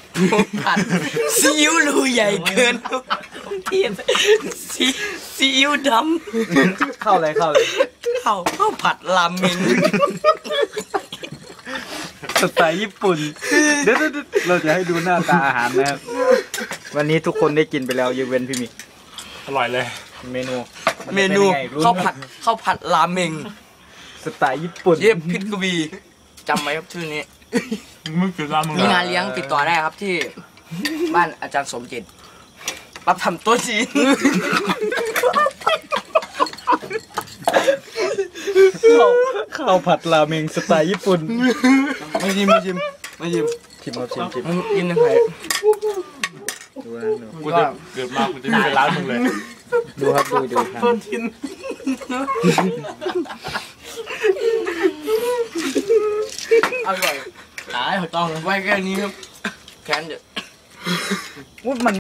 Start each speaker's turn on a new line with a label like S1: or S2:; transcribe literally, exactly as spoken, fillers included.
S1: ผัดซีอิ๊วรูใหญ่เกินเทียนซีซีอิ๊วดำ
S2: เข้าเลยเข้าเลย
S1: ข้าวข้าวผัดราเมง
S2: สไตล์ญี่ปุ่นเดี๋ยวเราจะให้ดูหน้าตาอาหารนะครับวันนี้ทุกคนได้กินไปแล้วยกเว้นพี่มิก
S3: อร่อยเลย
S2: เมนู
S1: เมนูข้าวผัดข้าวผัดราเมง
S2: สไตล์ญี่ปุ่น
S1: เย็บพิษกบีจำไว้ครับชื่อนี้มีงานเลี้ยงติดต่อได้ครับที่บ้านอาจารย์สมจิตรับทำโต๊ะจีน
S2: ข้าวผัดราเมงสไตล์ญี่ปุ่น
S1: ไม่ชิมไม่ชิมไม่ชิม
S2: ชิมเอาชิมชิม
S1: กินยังไง
S2: ดูนะดู
S3: กูจะเกิดมากูจะมีร้านมึงเลย
S2: ดูครับดูดูครับ
S1: อร่อยตายต้องไว้แค่นี้ครับแค้นเดี๋ยวมัน